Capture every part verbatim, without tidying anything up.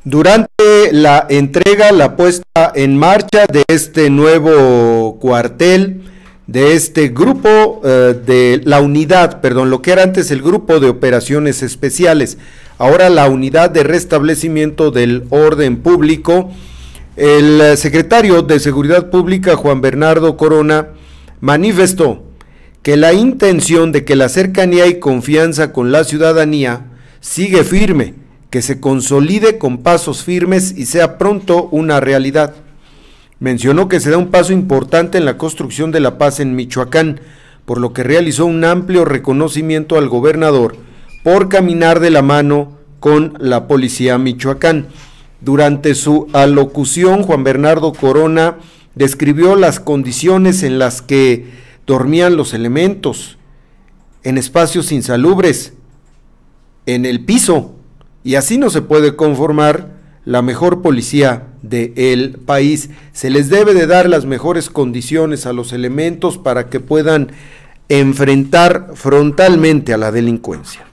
Durante la entrega, la puesta en marcha de este nuevo cuartel, de este grupo eh, de la unidad, perdón, lo que era antes el grupo de operaciones especiales, ahora la unidad de restablecimiento del orden público, el secretario de Seguridad Pública, Juan Bernardo Corona, manifestó que la intención de que la cercanía y confianza con la ciudadanía sigue firme, que se consolide con pasos firmes y sea pronto una realidad. Mencionó que se da un paso importante en la construcción de la paz en Michoacán, por lo que realizó un amplio reconocimiento al gobernador por caminar de la mano con la policía Michoacán. Durante su alocución, Juan Bernardo Corona describió las condiciones en las que dormían los elementos, en espacios insalubres, en el piso, y así no se puede conformar la mejor policía del país. Se les debe de dar las mejores condiciones a los elementos para que puedan enfrentar frontalmente a la delincuencia.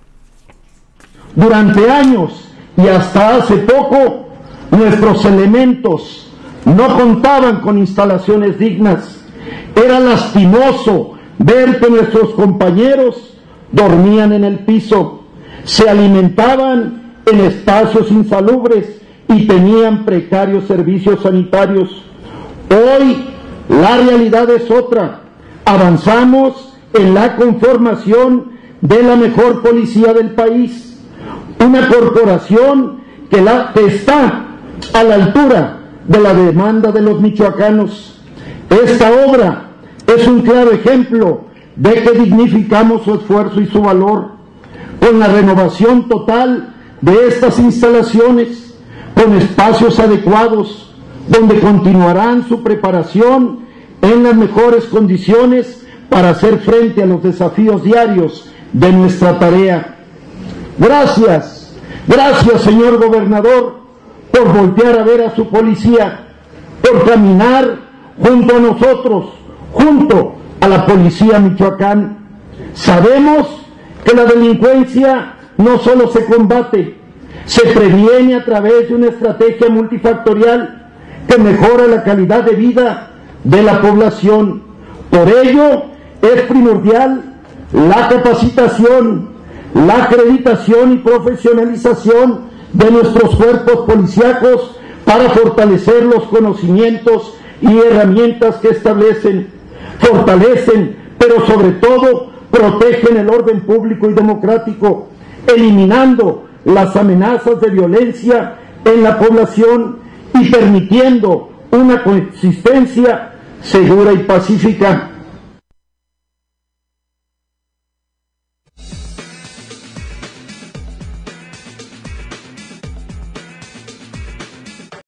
Durante años y hasta hace poco, nuestros elementos no contaban con instalaciones dignas. Era lastimoso ver que nuestros compañeros dormían en el piso, se alimentaban en espacios insalubres y tenían precarios servicios sanitarios. Hoy la realidad es otra. Avanzamos en la conformación de la mejor policía del país, una corporación que, la, que está a la altura de la demanda de los michoacanos. Esta obra es un claro ejemplo de que dignificamos su esfuerzo y su valor, con la renovación total de estas instalaciones, con espacios adecuados, donde continuarán su preparación en las mejores condiciones para hacer frente a los desafíos diarios de nuestra tarea. Gracias, gracias señor gobernador, por voltear a ver a su policía, por caminar junto a nosotros, junto a la policía Michoacán. Sabemos que la delincuencia no solo se combate, se previene a través de una estrategia multifactorial que mejora la calidad de vida de la población. Por ello es primordial la capacitación, la acreditación y profesionalización de nuestros cuerpos policíacos para fortalecer los conocimientos y herramientas que establecen, fortalecen, pero sobre todo protegen el orden público y democrático, eliminando las amenazas de violencia en la población y permitiendo una coexistencia segura y pacífica.